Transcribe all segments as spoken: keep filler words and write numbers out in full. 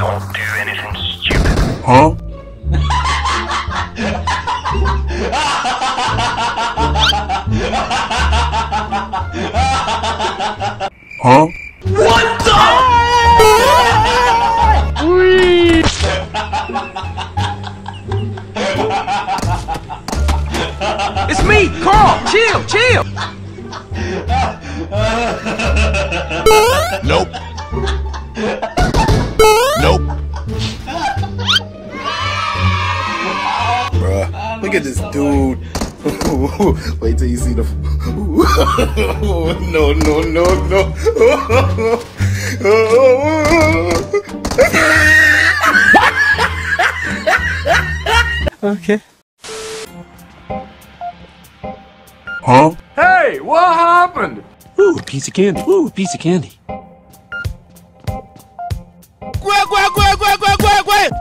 Don't do anything stupid. Huh? Huh? What the? It's me, Carl. Chill, chill. Nope. Nope. Bruh, look at this dude. Wait till you see the. No, no, no, no. Okay. Huh? Hey, what happened? Ooh, a piece of candy. Ooh, a piece of candy. Quack, quack, quack, quack, quack, quack, quack.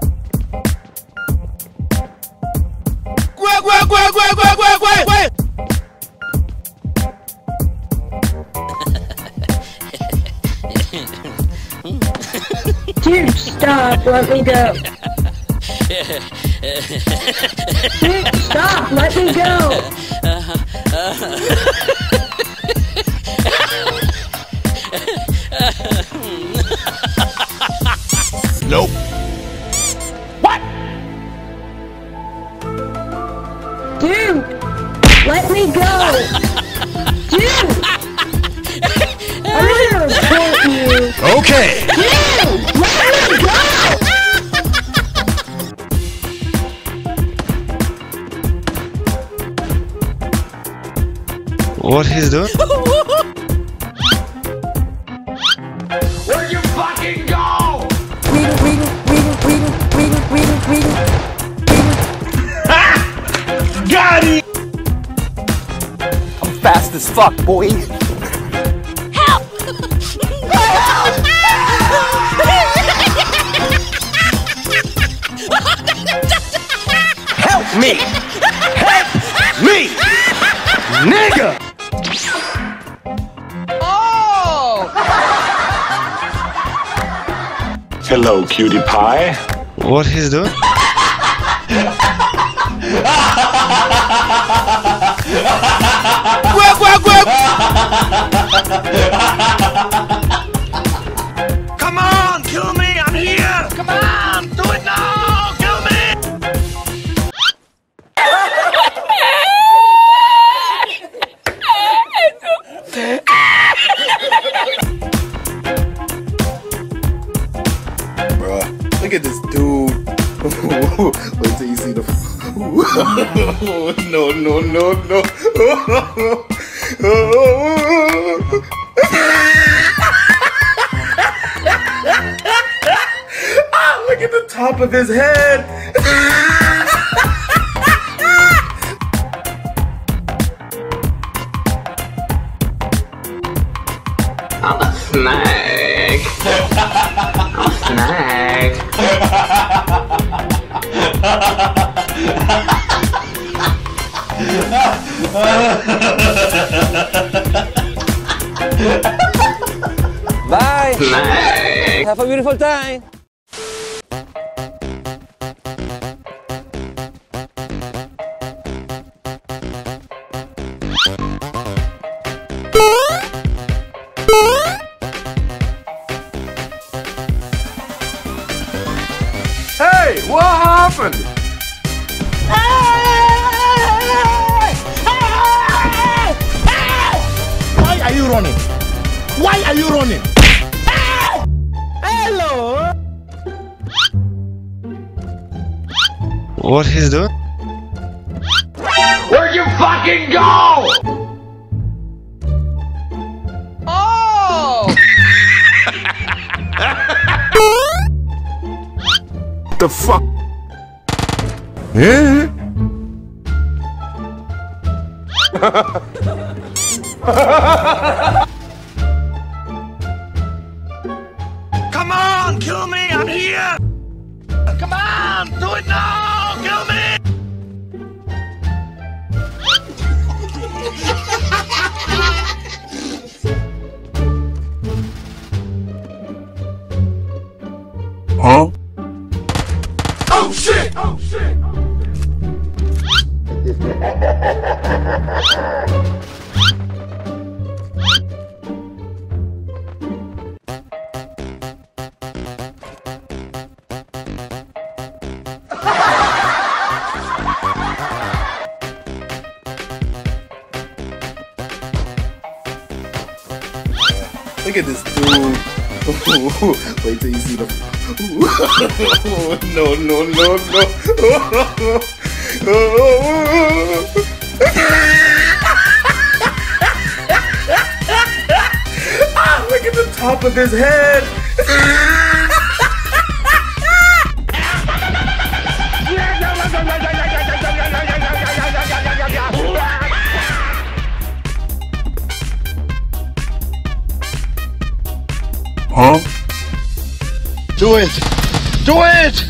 Quack, quack, quack, quack, quack, quack, quack, quack. Dude, stop, let me go. Dude, stop, let me go. Nope. What? Dude, let me go. Dude, I'm gonna report you. Okay. Dude, let me go. What he's doing? Where'd you fucking go? Reading, reading, reading, reading, reading, reading, reading, reading. Got it! I'm fast as fuck, boy. Help! Help me! Help me! Nigga! Oh! Hello, cutie pie. What he's doing? Quack, quack, quack. Come on, kill me, I'm here. Come on, do it now, kill me. Bruh, look at this dude. Wait till you see the. No, no, no, no. Ah, look at the top of his head. I'm a snake. I'm a snake. Bye. Snake. Have a beautiful time. Hey, what happened? Why are you running? Why are you running? Hello. What he's doing? Where'd you fucking go? Oh! The fuck? Yeah. Come on, kill me, I'm here. Come on, do it now, kill me. Huh? Oh shit! Oh shit! Look at this dude. Wait till you see the. No, no, no, no. Ah, look at the top of his head. Huh? Do it! Do it!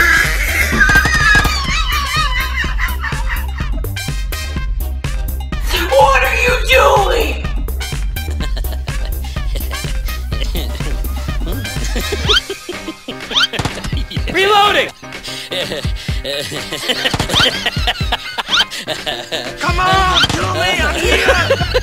What are you doing? Reloading! Come on, kill me, I'm here!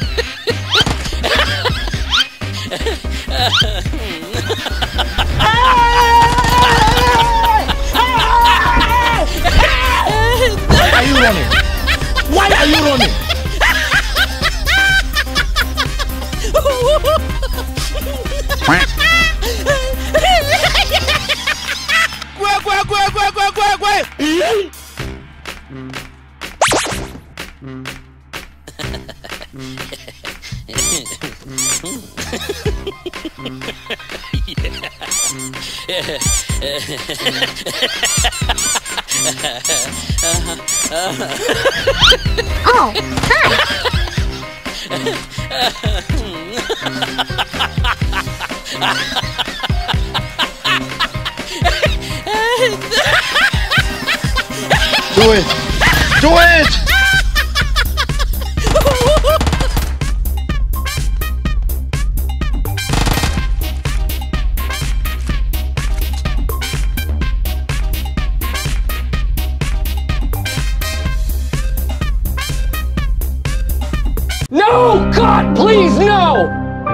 Why are you running? Why are you running? Oh, hi. Do it! Do it! No! God, please, no!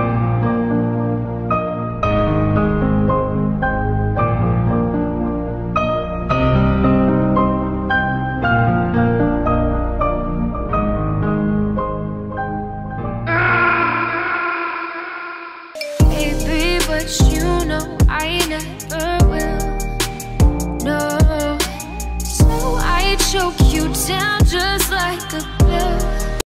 Baby, but you know I never will. No, so I choke you down just like a